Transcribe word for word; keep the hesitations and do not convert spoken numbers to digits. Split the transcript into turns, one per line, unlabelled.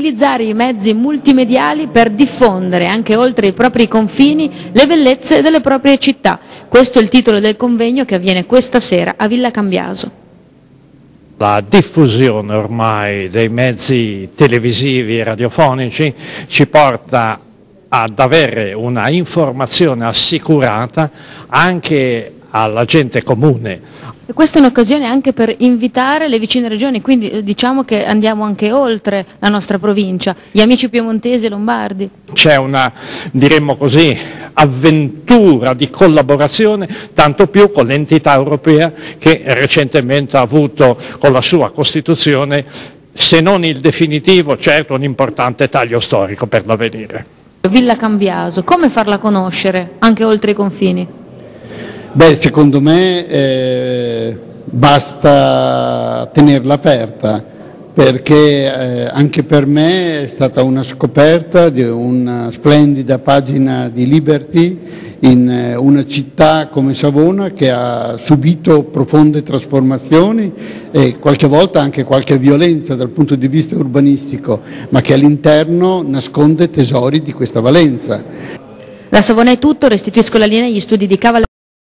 utilizzare i mezzi multimediali per diffondere anche oltre i propri confini le bellezze delle proprie città. Questo è il titolo del convegno che avviene questa sera a Villa Cambiaso.
La diffusione ormai dei mezzi televisivi e radiofonici ci porta ad avere una informazione assicurata anche alla gente comune.
E questa è un'occasione anche per invitare le vicine regioni, quindi diciamo che andiamo anche oltre la nostra provincia, gli amici piemontesi e lombardi.
C'è una, diremmo così, avventura di collaborazione, tanto più con l'entità europea che recentemente ha avuto con la sua Costituzione, se non il definitivo, certo un importante taglio storico per l'avvenire.
Villa Cambiaso, come farla conoscere anche oltre i confini?
Beh, secondo me eh, basta tenerla aperta, perché eh, anche per me è stata una scoperta di una splendida pagina di Liberty in eh, una città come Savona che ha subito profonde trasformazioni e qualche volta anche qualche violenza dal punto di vista urbanistico, ma che all'interno nasconde tesori di questa valenza.
Da Savona è tutto, restituisco la linea agli studi di Cavallo.